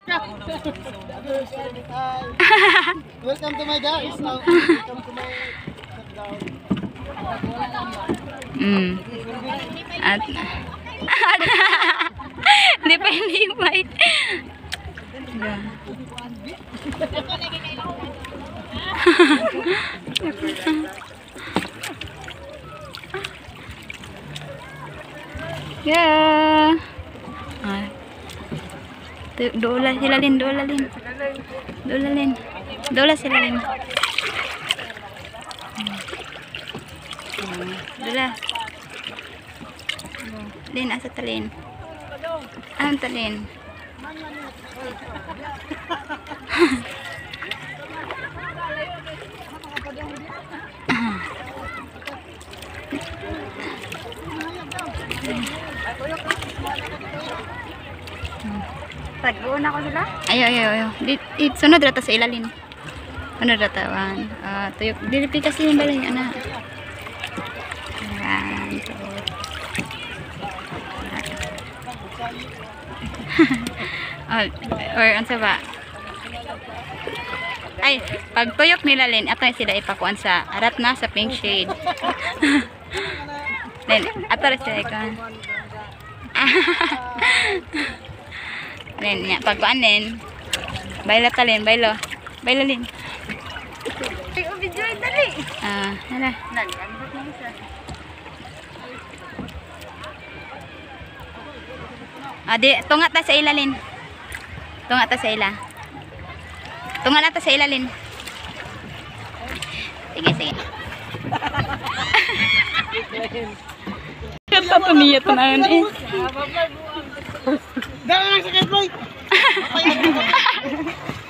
Welcome to my guys. Welcome to my At hindi pa invite. Yeah. Dola sila Lin, dola Lin. Dola Lin. Dola sila Lin. Dola. Lin, asa talin? Anong talin? Tag-uuna ko sila? Ayo. Sunod rata sa ilalim. Sunod rata. Tuyok. Dilipi kasi yung balay. Ano? Or ano sa ba? Ay, pag tuyok nila Lin, ato sila ipakuan sa arat na sa pink shade. Lin, ato rin sila ikaw. Lin, pagkuan Lin. Baila ta Lin, bailo. Bailo Lin. Ay, video ay dali. Hala. Nag-ambot na isa. Tunga ta sa ila Lin. Tunga ta sa ila. Tunga na ta sa ila Lin. Sige. Kata to niya to na yun eh. Dala na sa boy.